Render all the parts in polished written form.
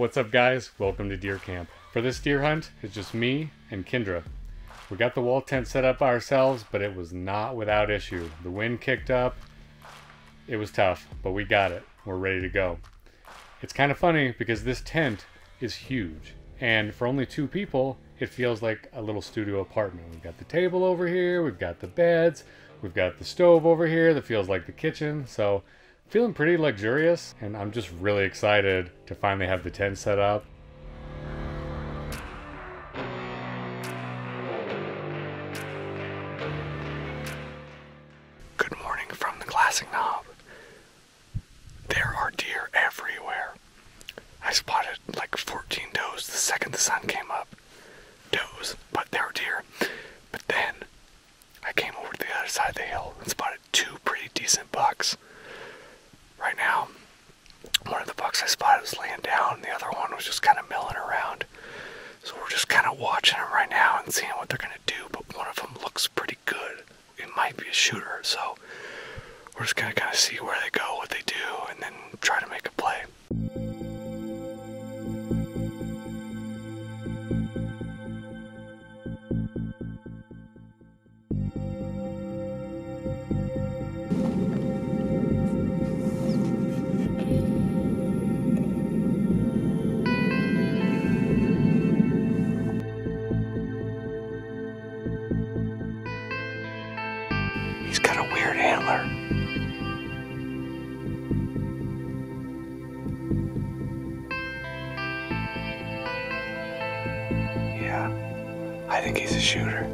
What's up guys? Welcome to deer camp. For this deer hunt, it's just me and Kendra. We got the wall tent set up ourselves, but it was not without issue. The wind kicked up. It was tough, but we got it. We're ready to go. It's kind of funny because this tent is huge, and for only 2 people, it feels like a little studio apartment. We've got the table over here, we've got the beds, we've got the stove over here that feels like the kitchen, so feeling pretty luxurious, and I'm just really excited to finally have the tent set up. Good morning from the Classic Knob. There are deer everywhere. I spotted like 14 does the second the sun came up. Does, but there were deer. But then I came over to the other side of the hill and spotted 2 pretty decent bucks. Right now, one of the bucks I spotted was laying down, the other one was just kind of milling around. So we're just kind of watching them right now and seeing what they're going to do, but one of them looks pretty good. It might be a shooter, so we're just going to kind of see where they go, what they do, and then try to make a play. He's got a weird antler. Yeah, I think he's a shooter.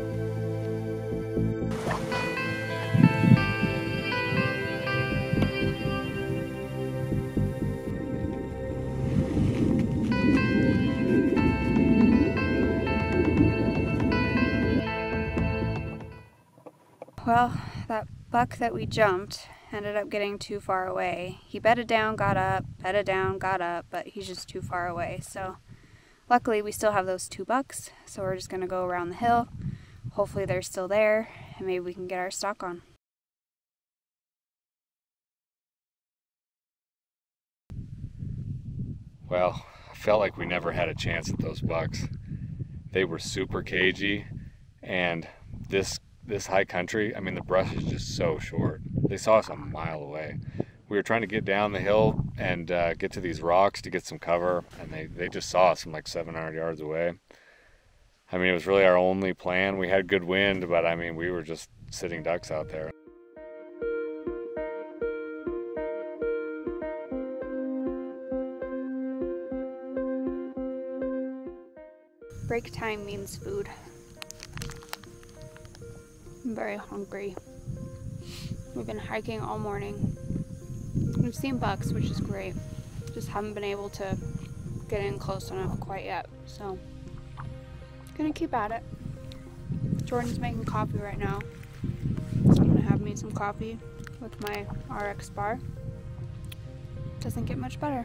Well, that buck that we jumped ended up getting too far away. He bedded down, got up, bedded down, got up, but he's just too far away. So luckily we still have those 2 bucks, so we're just going to go around the hill. Hopefully they're still there, and maybe we can get our stock on. Well, I felt like we never had a chance at those bucks. They were super cagey, and this high country, I mean, the brush is just so short. They saw us a mile away. We were trying to get down the hill and get to these rocks to get some cover, and they just saw us from like 700 yards away. I mean, it was really our only plan. We had good wind, but I mean, we were just sitting ducks out there. Break time means food. I'm very hungry. We've been hiking all morning. We've seen bucks, which is great. Just haven't been able to get in close enough quite yet. So, gonna keep at it. Jordan's making coffee right now. So I'm gonna have me some coffee with my RX bar. Doesn't get much better.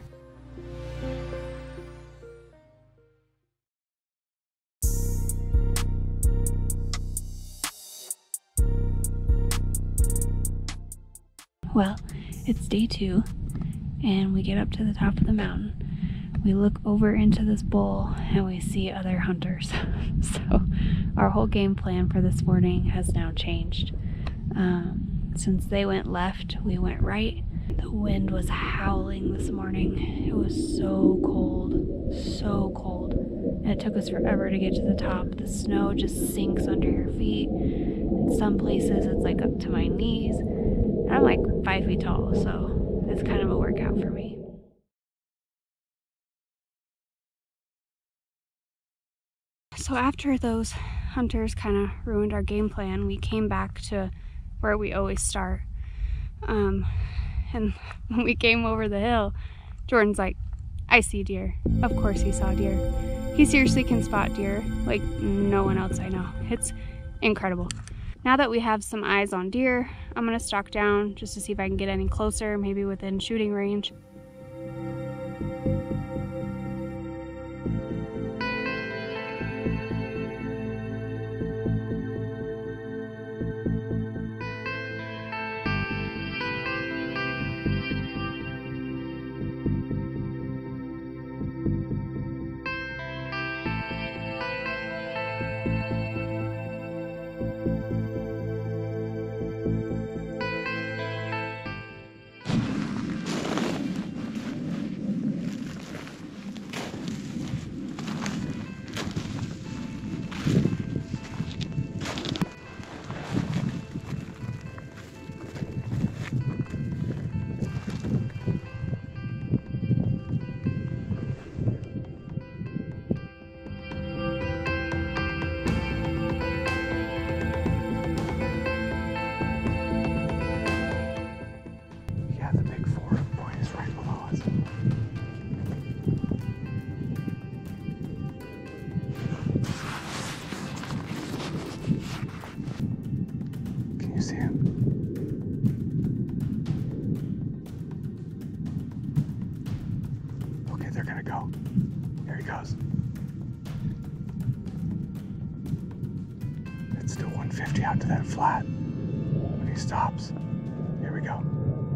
Well, it's day 2, and we get up to the top of the mountain. We look over into this bowl, and we see other hunters. So our whole game plan for this morning has now changed. Since they went left, we went right. The wind was howling this morning. It was so cold, and it took us forever to get to the top. The snow just sinks under your feet. In some places, it's like up to my knees. I'm like 5 feet tall, so it's kind of a workout for me. So after those hunters kind of ruined our game plan, we came back to where we always start. And when we came over the hill, Jordan's like, I see deer. Of course he saw deer. He seriously can spot deer like no one else I know. It's incredible. Now that we have some eyes on deer, I'm gonna stalk down just to see if I can get any closer, maybe within shooting range. It's still 150 out to that flat. When he stops, here we go.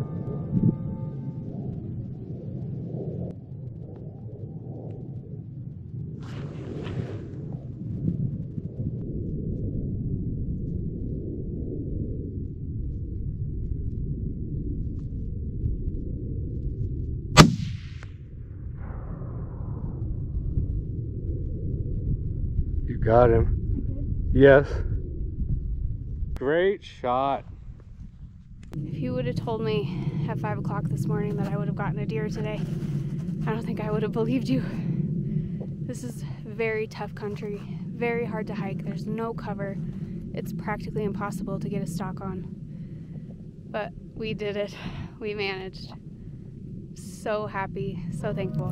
You got him. Yes. Great shot. If you would have told me at 5 o'clock this morning that I would have gotten a deer today, I don't think I would have believed you. This is very tough country, very hard to hike. There's no cover. It's practically impossible to get a stalk on. But we did it. We managed. So happy, so thankful.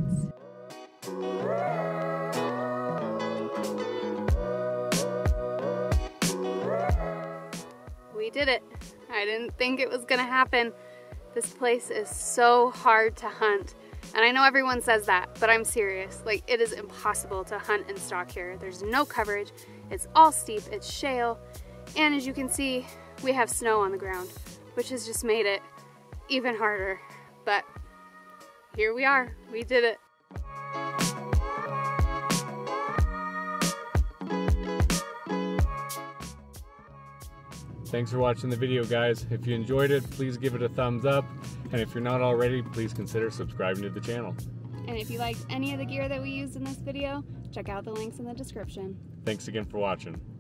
We did it. I didn't think it was gonna happen. This place is so hard to hunt. And I know everyone says that, but I'm serious. Like, it is impossible to hunt and stalk here. There's no coverage. It's all steep, it's shale. And as you can see, we have snow on the ground, which has just made it even harder. But here we are, we did it. Thanks for watching the video, guys. If you enjoyed it, please give it a thumbs up. And if you're not already, please consider subscribing to the channel. And if you liked any of the gear that we used in this video, check out the links in the description. Thanks again for watching.